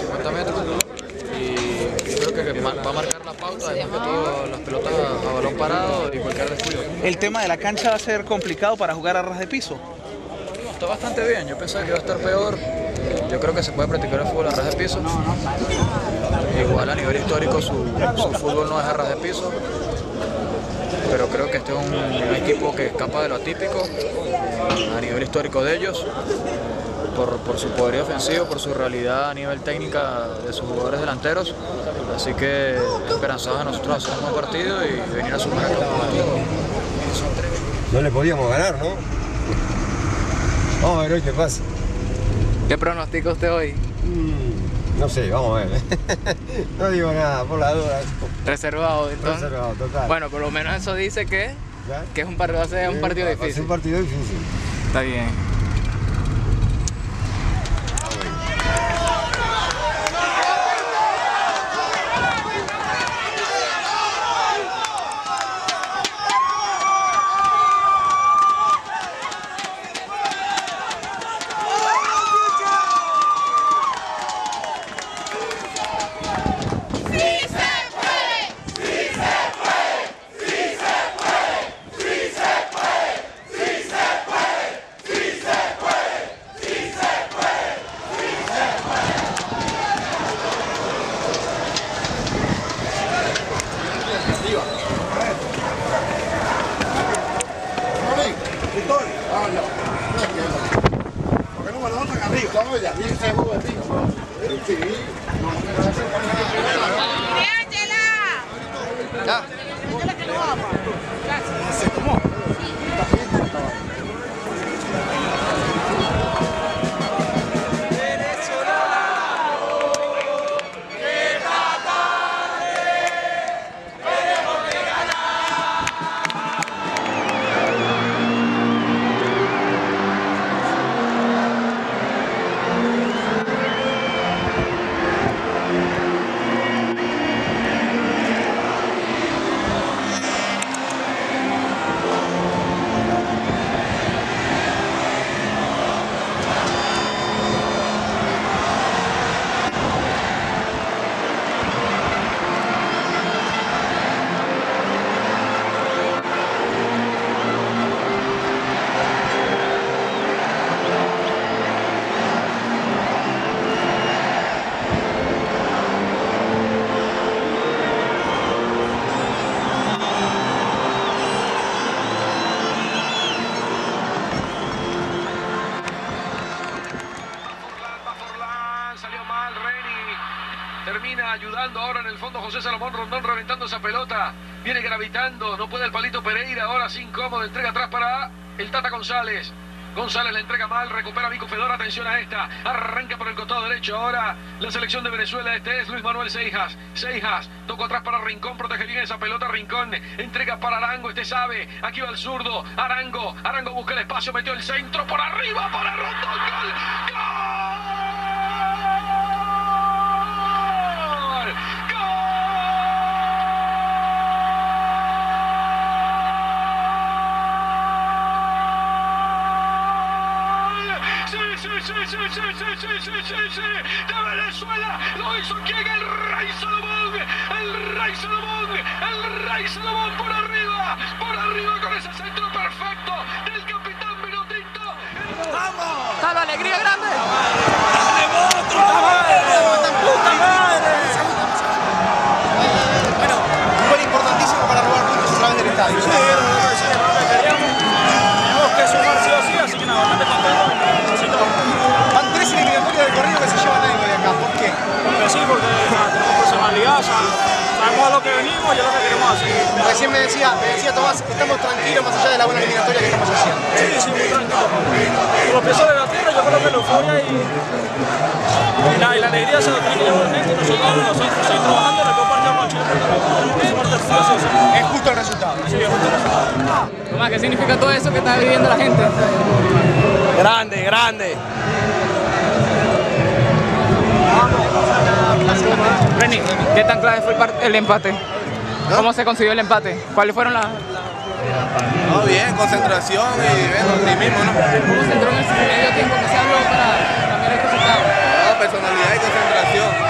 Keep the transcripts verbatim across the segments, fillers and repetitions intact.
cincuenta metros. Y creo que va a marcar la pauta, además que todo las pelotas a balón parado y cualquier descuido. ¿El tema de la cancha va a ser complicado para jugar a ras de piso? No, está bastante bien, yo pensaba que iba a estar peor. Yo creo que se puede practicar el fútbol a ras de piso. Igual a nivel histórico su, su fútbol no es a ras de piso. Pero creo que este es un, un equipo que escapa de lo atípico a nivel histórico de ellos, por, por su poderío ofensivo, por su realidad a nivel técnica de sus jugadores delanteros. Así que esperanzados a nosotros hacer un buen partido y venir a sumar el campeonato. No le podíamos ganar, ¿no? Vamos a ver hoy qué pasa. ¿Qué pronostica usted hoy? Mm, no sé, vamos a ver. No digo nada, por la duda. Reservado, entonces. Reservado, total. Bueno, por lo menos eso dice que, ¿Ya? que es un partido, va a ser un partido Va a ser difícil. un partido difícil. Está bien. Ya. ¿Se tomó? Termina ayudando ahora en el fondo José Salomón Rondón, reventando esa pelota. Viene gravitando, no puede el palito Pereira. Ahora sin cómodo, entrega atrás para el Tata González. González la entrega mal, recupera a Vico Fedora, atención a esta. Arranca por el costado derecho ahora la selección de Venezuela. Este es Luis Manuel Seijas. Seijas, tocó atrás para Rincón, protege bien esa pelota. Rincón, entrega para Arango, este sabe. Aquí va el zurdo, Arango. Arango busca el espacio, metió el centro por arriba para Rondón. ¡Gol! ¡Gol! Sí, sí, sí, sí, sí, sí, sí, sí, sí, de Venezuela, lo hizo quien, el Rey Salomón, el Rey Salomón, el Rey Salomón por arriba, por arriba con ese centro perfecto del capitán Minutito. ¡Vamos! ¡Está la alegría grande! Bueno, un gol importantísimo para robar puntos a través del estadio. Sí, era lo que decía, lo que queríamos. Tenemos que sumar sí o sí, así que nada, bastante contento. Van tres eliminatorias de corrido que se llevan algo de acá. ¿Por qué? Porque sí, porque nada, tenemos personalidad, sabemos a lo que venimos y a lo que queremos hacer. Recién me decía, me decía Tomás, estamos tranquilos más allá de la buena eliminatoria que estamos haciendo. Sí, sí, muy tranquilo. Con los pies sobre la tierra, yo creo que la euforia y, y, la, y la alegría se lo tiene que llevar la gente. Nosotros, nosotros seguir trabajando en la que partido con Chile, tenemos que sumar tercero, sí, sí. Es justo el resultado. Sí, es justo el resultado. Tomás, ¿qué significa todo eso que está viviendo la gente? Grande, grande. Reni, ¿qué tan clave fue el, el empate? ¿No? ¿Cómo se consiguió el empate? ¿Cuáles fueron las...? No, bien, concentración y bueno, optimismo, ¿no? ¿Cómo se entró en el medio tiempo que se habló para cambiar el resultado? No, personalidad y concentración.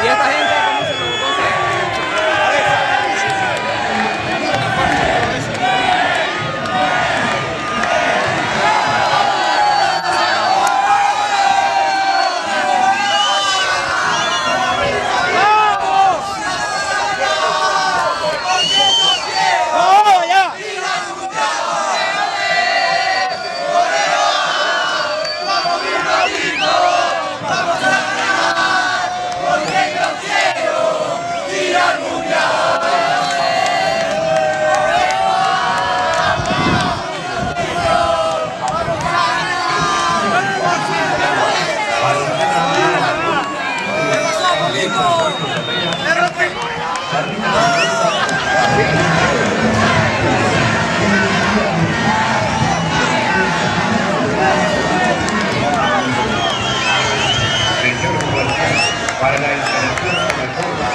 Para la instalación de forma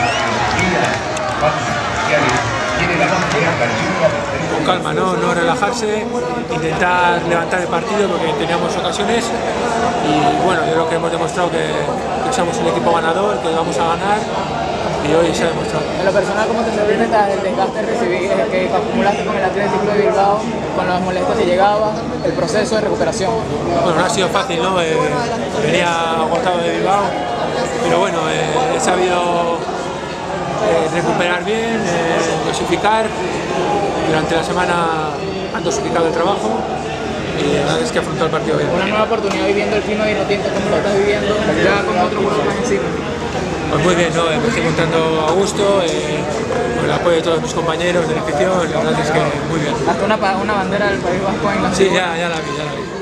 tiene la más con calma, ¿no? No relajarse, intentar levantar el partido porque teníamos ocasiones y bueno, yo creo que hemos demostrado que, que somos un equipo ganador, que vamos a ganar y hoy se ha demostrado. En lo personal, ¿cómo te sentiste tras el desgaste recibí, que acumulaste con el Atlético de Bilbao, con las molestias que llegaban, el proceso de recuperación? Bueno, no ha sido fácil, ¿no? Eh, venía agotado de Bilbao, pero bueno, eh, he sabido eh, recuperar bien, eh, dosificar. Durante la semana han dosificado el trabajo y la verdad es que afrontó el partido bien. Una nueva oportunidad viviendo el clima vinotinto, ¿cómo lo estás viviendo? Ya con otro juego más encima. Pues muy bien, ¿no? Me estoy encontrando a gusto, eh, con el apoyo de todos mis compañeros de la afición, la verdad es que muy bien. Hasta una, una bandera del País Vasco en la Sí, ya, ya la vi, ya la vi.